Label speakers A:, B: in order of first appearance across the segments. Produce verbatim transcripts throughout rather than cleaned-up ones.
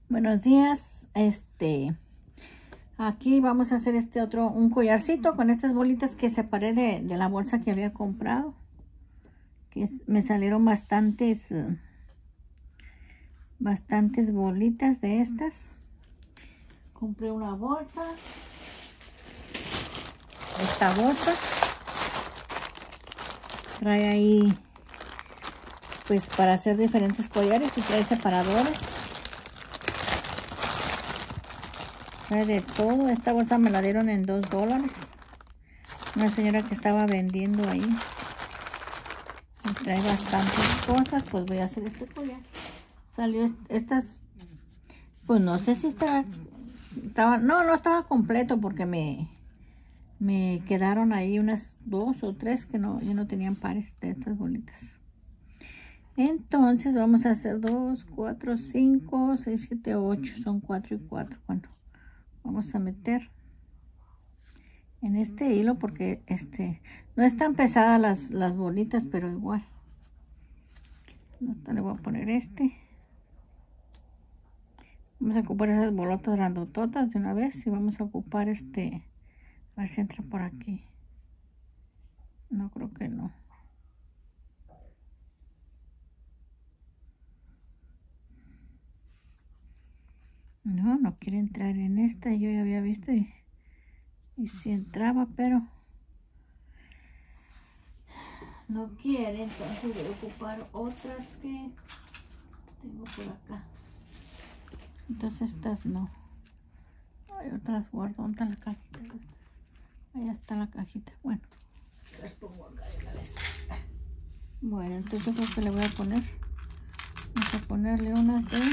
A: Buenos días, este, aquí vamos a hacer este otro, un collarcito con estas bolitas que separé de, de la bolsa que había comprado, que es, me salieron bastantes, uh, bastantes bolitas de estas. Compré una bolsa, esta bolsa, trae ahí, pues para hacer diferentes collares y trae separadores. De todo. Esta bolsa me la dieron en dos dólares. Una señora que estaba vendiendo ahí. Me trae bastantes cosas. Pues voy a hacer este collar. Salió est estas. Pues no sé si estaba. estaba no, no estaba completo porque me. Me quedaron ahí unas dos o tres que no, ya no tenían pares de estas bolitas. Entonces vamos a hacer dos, cuatro, cinco, seis, siete, ocho. Son cuatro y cuatro. Bueno. Vamos a meter en este hilo porque este no están pesadas las, las bolitas, pero igual. Le voy a poner este. Vamos a ocupar esas bolotas grandototas de una vez y vamos a ocupar este. A ver si entra por aquí. No, creo que no. No, no quiere entrar en esta. Yo ya había visto y, y sí entraba, pero no quiere. Entonces voy a ocupar otras que tengo por acá. Entonces estas no. Hay otras guardo. ¿Dónde está la cajita? Allá está la cajita. Bueno, las pongo acá de una vez. Bueno, entonces yo creo que le voy a poner. Vamos a ponerle unas de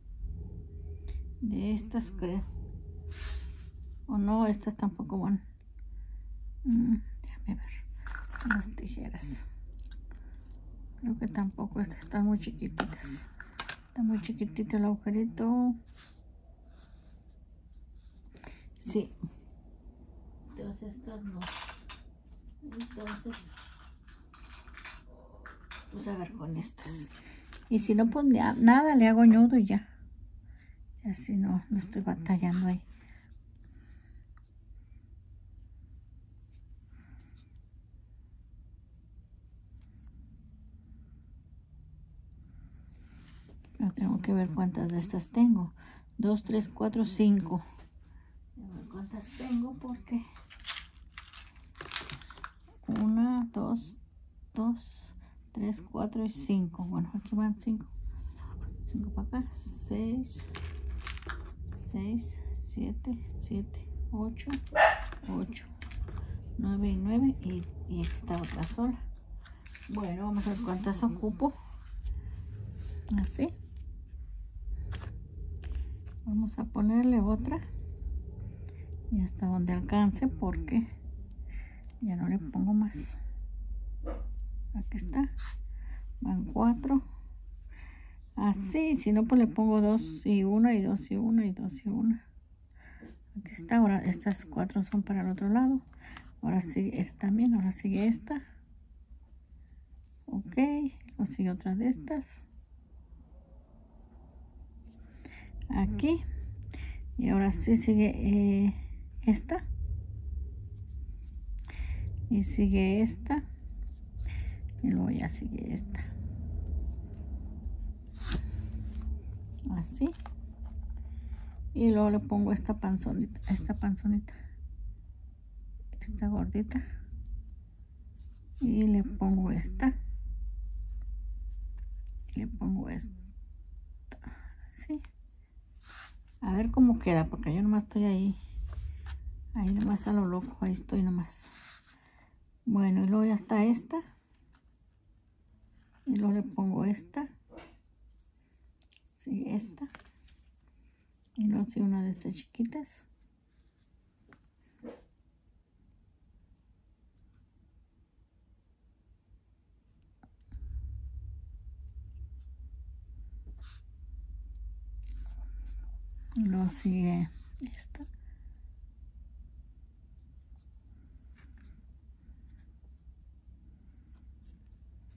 A: de estas, creo. O no, estas tampoco van. Mm, déjame ver. Las tijeras. Creo que tampoco. Estas están muy chiquititas. Está muy chiquitito el agujerito. Sí. Entonces estas no. Entonces, pues a ver con estas. Y si no pone nada, le hago nudo y ya. Y así no, no estoy batallando ahí. Pero tengo que ver cuántas de estas tengo. Dos, tres, cuatro, cinco. A ver cuántas tengo porque... Una, dos, dos, tres, cuatro y cinco. Bueno, aquí van cinco. Cinco para acá. Seis, seis, siete, siete, ocho, ocho, nueve y nueve. Y, y aquí está otra sola. Bueno, vamos a ver cuántas ocupo. Así. Vamos a ponerle otra. Y hasta donde alcance porque ya no le pongo más. Aquí está. Van cuatro. Así, si no pues le pongo dos y una y dos y una y dos y una. Aquí está. Ahora estas cuatro son para el otro lado. Ahora sigue esta también. Ahora sigue esta. Ok. Luego sigue otra de estas. Aquí. Y ahora sí sigue eh, esta. Y sigue esta. Y luego ya sigue esta. Así. Y luego le pongo esta panzonita. Esta panzonita. Esta gordita. Y le pongo esta. Le pongo esta. Así. A ver cómo queda. Porque yo nomás estoy ahí. Ahí nomás a lo loco. Ahí estoy nomás. Bueno, y luego ya está esta. Y luego le pongo esta. Sigue esta. Y luego sigue una de estas chiquitas. Y luego sigue esta.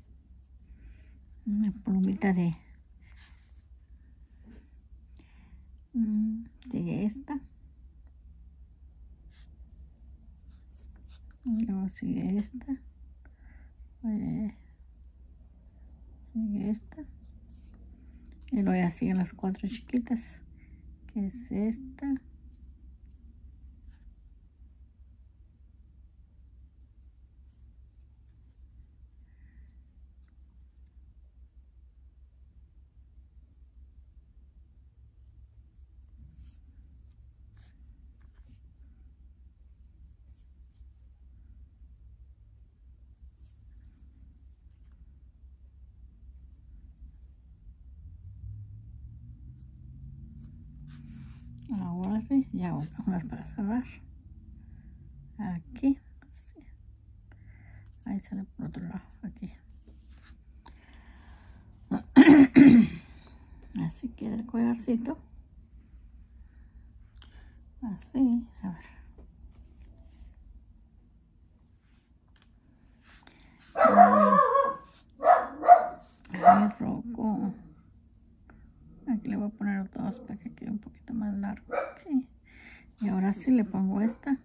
A: Una plumita de Mm, sigue esta. Y luego sigue esta. Eh, sigue esta. Y luego ya siguen las cuatro chiquitas. Que es esta. Ahora sí, ya unas para cerrar. Aquí. Sí. Ahí sale por otro lado. Aquí. Así queda el collarcito. Así. A ver. Ay, roco. Aquí le voy a poner dos para que quede un poquito más largo. Okay. Y ahora sí le pongo esta.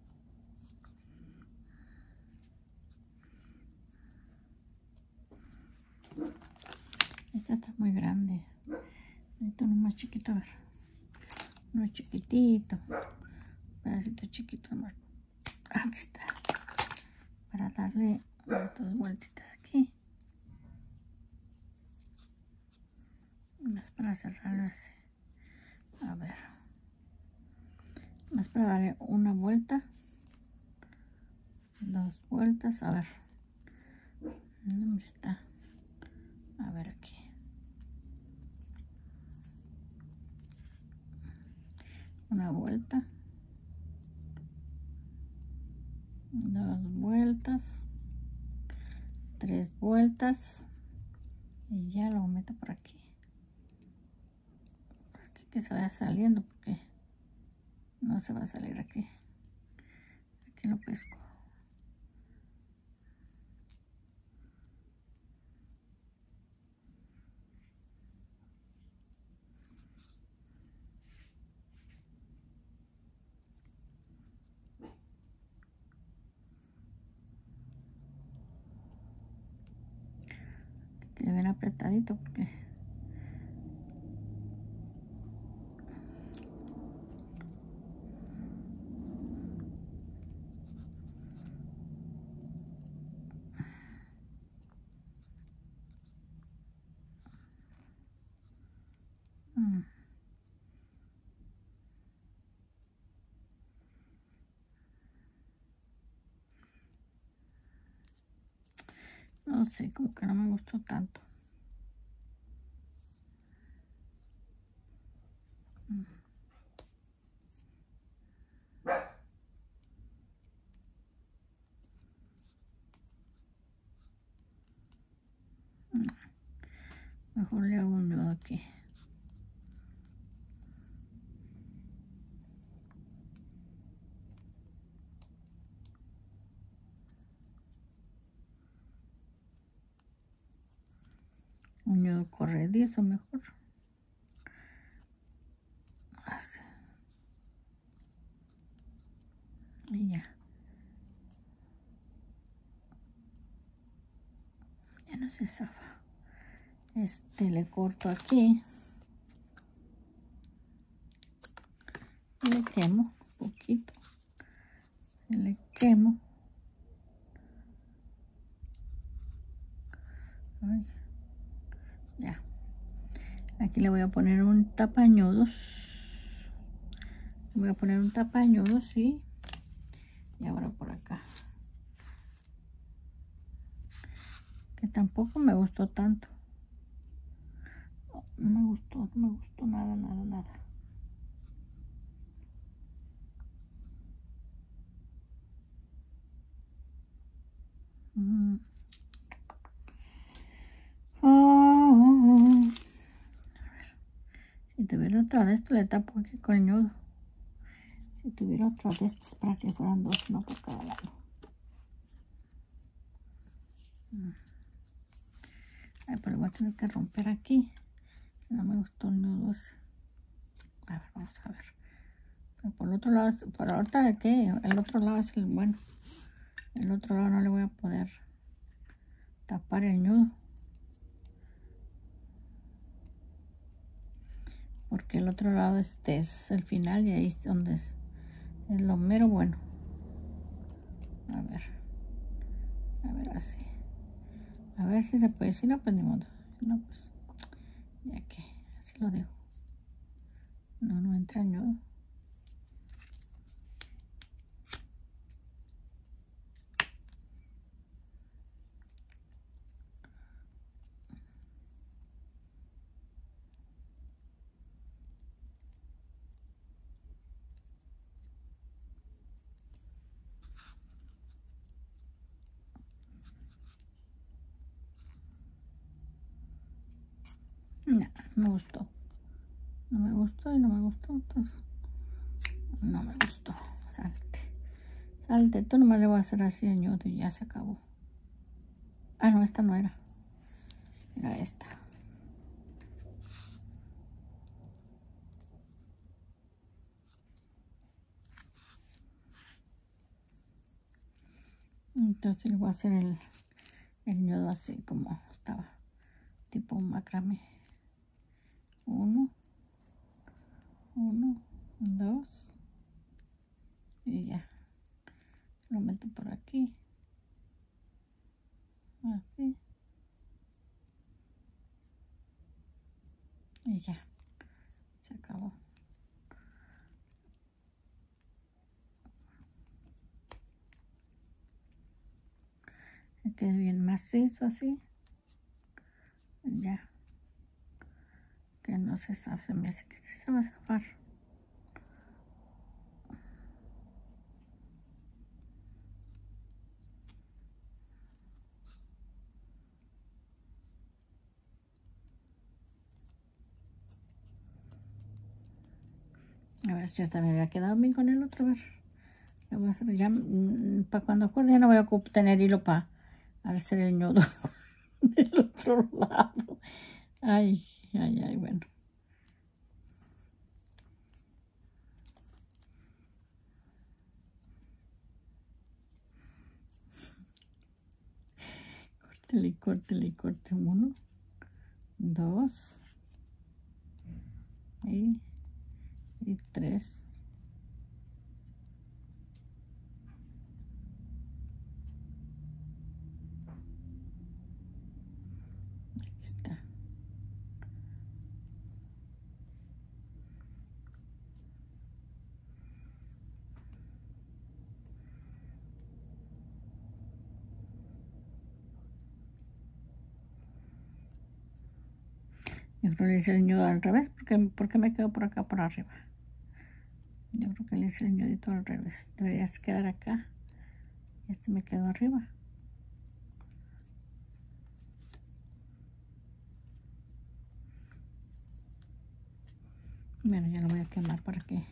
A: Esta está muy grande. Necesito uno más chiquito, a ver. Uno chiquitito. Un pedacito chiquito más. Aquí está. Para darle dos vueltitas aquí. Más para cerrarlo así. A ver. Más para darle una vuelta. Dos vueltas. A ver. ¿Dónde está? A ver aquí. Una vuelta. Dos vueltas. Tres vueltas. Y ya lo meto por aquí. Por aquí que se vaya saliendo porque no se va a salir aquí. Aquí lo pesco. Que bien apretadito porque mm. No sé, como que no me gustó tanto. Mm. Mejor le hago un nudo aquí. Un nudo corredizo mejor. Así. Y ya. Ya no se zafa. Este le corto aquí. Y le quemo un poquito. Y le quemo. Ay. Ya. Aquí le voy a poner un tapañudos. Voy a poner un tapañudos, sí. Y ahora por acá. Que tampoco me gustó tanto. No me gustó, no me gustó nada, nada, nada. Mm. Oh, oh, oh. A ver. Si tuviera otra de esto, le tapo aquí con el nudo. Si tuviera otra de estas para que fueran dos, no por cada lado. Mm. Ay, pero voy a tener que romper aquí. No me gustó el nudo ese. ver, vamos a ver. Pero por el otro lado, por ahorita, ¿qué? El otro lado es el bueno. El otro lado no le voy a poder tapar el nudo. Porque el otro lado este es el final y ahí es donde es, es lo mero bueno. A ver. A ver, así. A ver si se puede. Si no, pues ni modo. No, pues. Ya que. Así lo dejo. No, no entra el nudo. No, no me gustó. No me gustó y no me gustó. Entonces, no me gustó. Salte. Salte. Tú nomás le voy a hacer así el nudo y ya se acabó. Ah, no, esta no era. Era esta. Entonces le voy a hacer el, el nudo así como estaba. Tipo un macramé. Uno. Uno. Dos. Y ya. Lo meto por aquí. Así. Y ya. Se acabó. Que quede bien macizo así. Ya. Que no se sabe. Se me hace que se va a zafar. A ver, ya también me había quedado bien con el otro. A ver. Le voy a hacer ya. Mmm, para cuando acuerde ya no voy a tener hilo para hacer el nudo del otro lado. Ay, ay, ay, bueno. Córtele, córtele, corte uno, dos y, y tres. Aquí está. Yo creo que le hice el nudo al revés, porque, porque me quedo por acá por arriba. Yo creo que le hice el nudito al revés. Debería quedar acá. Y este me quedó arriba. Bueno, ya lo voy a quemar para que...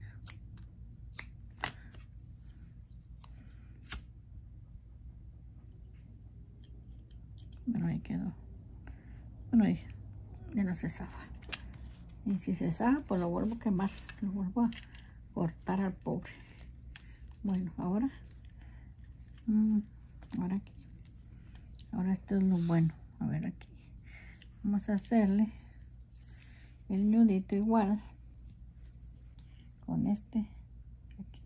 A: Bueno, ahí quedó. Bueno, ahí ya no se zafa. Y si se zafa, pues lo vuelvo a quemar. Lo vuelvo a cortar al pobre. Bueno, ahora... Mmm, ahora aquí. Ahora esto es lo bueno. A ver aquí. Vamos a hacerle el nudito igual con este aquí.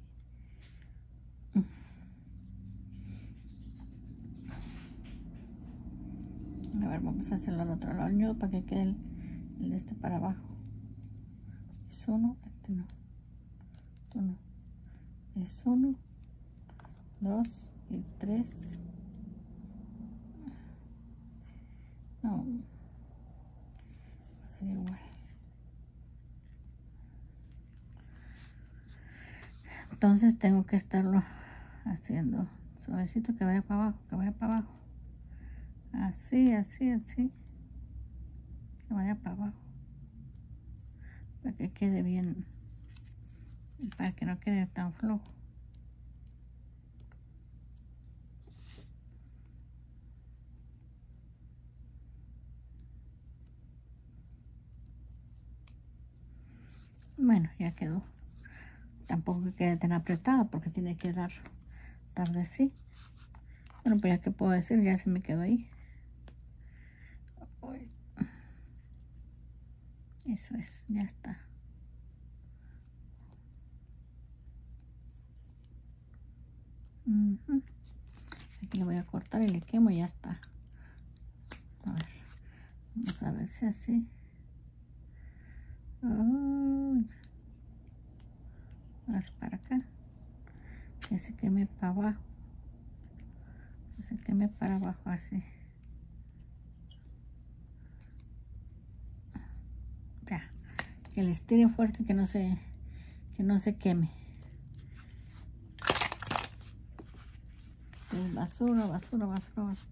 A: A ver, vamos a hacerlo al otro lado el nudo para que quede el, el de este para abajo. Es uno, este no. Esto no. Es uno, dos y tres. No. Va a ser igual. Entonces tengo que estarlo haciendo suavecito, que vaya para abajo, que vaya para abajo. Así, así, así. Que vaya para abajo. Para que quede bien. Para que no quede tan flojo. Bueno, ya quedó. Tampoco que quede tan apretada porque tiene que dar, dar de sí. Bueno, pues ya que puedo decir, ya se me quedó ahí. Eso es, ya está. Uh-huh. Aquí le voy a cortar y le quemo y ya está. A ver, vamos a ver si así. Oh. Más para acá. Que se queme para abajo. Que se queme para abajo así. Ya. Que le estire fuerte, que no se, que no se queme. Es basura, basura, basura, basura.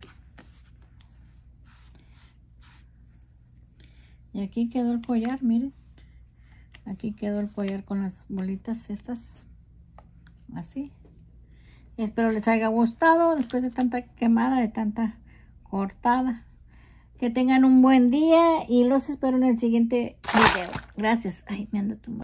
A: Y aquí quedó el collar, miren. Aquí quedó el collar con las bolitas estas. Así. Espero les haya gustado después de tanta quemada, de tanta cortada. Que tengan un buen día y los espero en el siguiente video. Gracias. Ay, me ando tumbando.